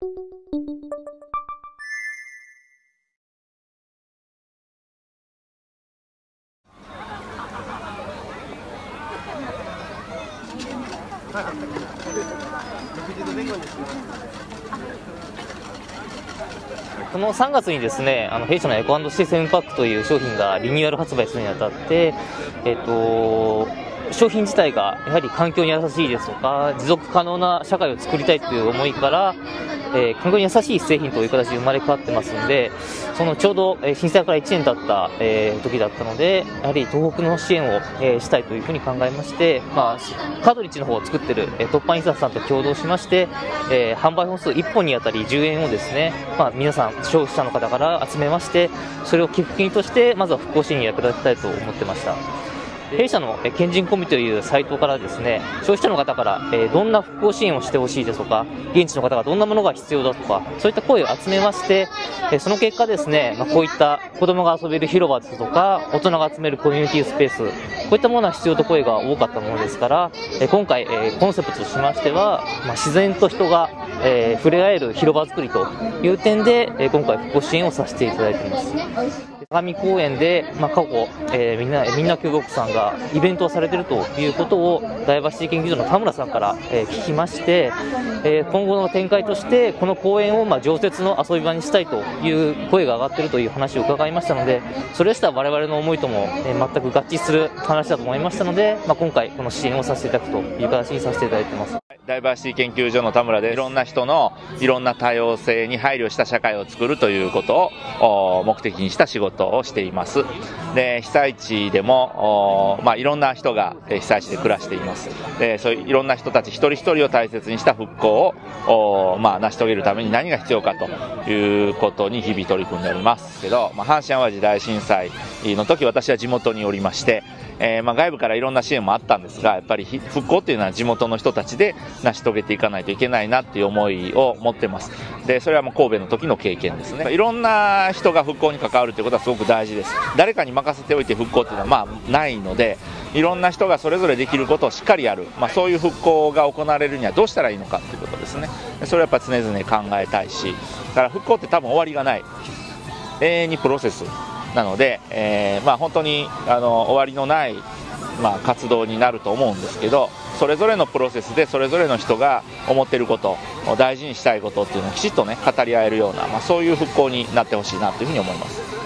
この3月にですね、弊社のエコ&システムパックという商品がリニューアル発売するにあたって、商品自体がやはり環境に優しいですとか、持続可能な社会を作りたいという思いから、環境に優しい製品という形で生まれ変わってますので、そのちょうど震災から1年経った、時だったので、やはり東北の支援を、したいというふうに考えまして、カートリッジの方を作っている、突破印刷さんと共同しまして、販売本数1本にあたり10円をですね、皆さん消費者の方から集めまして、それを寄付金としてまずは復興支援に役立てたいと思ってました。弊社の県人コミというサイトからですね、消費者の方からどんな復興支援をしてほしいですとか、現地の方がどんなものが必要だとか、そういった声を集めまして、その結果ですね、こういった子供が遊べる広場ですとか、大人が集めるコミュニティスペース、こういったものが必要と声が多かったものですから、今回コンセプトとしましては、自然と人が触れ合える広場作りという点で、今回復興支援をさせていただいています。相模公園で、過去、みんな共国さんがイベントをされているということをダイバーシティ研究所の田村さんから、聞きまして、今後の展開としてこの公園を常設の遊び場にしたいという声が上がっているという話を伺いましたので、それでしたら我々の思いとも、全く合致する話だと思いましたので、今回この支援をさせていただくという形にさせていただいています。 ダイバーシティ研究所の田村で、いろんな人のいろんな多様性に配慮した社会を作るということを目的にした仕事をしています。で、被災地でもいろんな人が被災地で暮らしています。で、そういういろんな人たち一人一人を大切にした復興を成し遂げるために何が必要かということに日々取り組んでおりますけど、阪神・淡路大震災の時、私は地元におりまして、外部からいろんな支援もあったんですが、やっぱり復興っていうのは地元の人たちで成し遂げていかないといけないなっていう思いを持ってます。で、それはもう神戸の時の経験ですね。いろんな人が復興に関わるということはすごく大事です。誰かに任せておいて復興っていうのはないので、いろんな人がそれぞれできることをしっかりやる、そういう復興が行われるにはどうしたらいいのかということですね。それはやっぱ常々考えたいし、だから復興って多分終わりがない、永遠にプロセスなので、本当に終わりのない、活動になると思うんですけど、それぞれのプロセスでそれぞれの人が思っていること、大事にしたいことっていうのをきちっとね語り合えるような、そういう復興になってほしいなというふうに思います。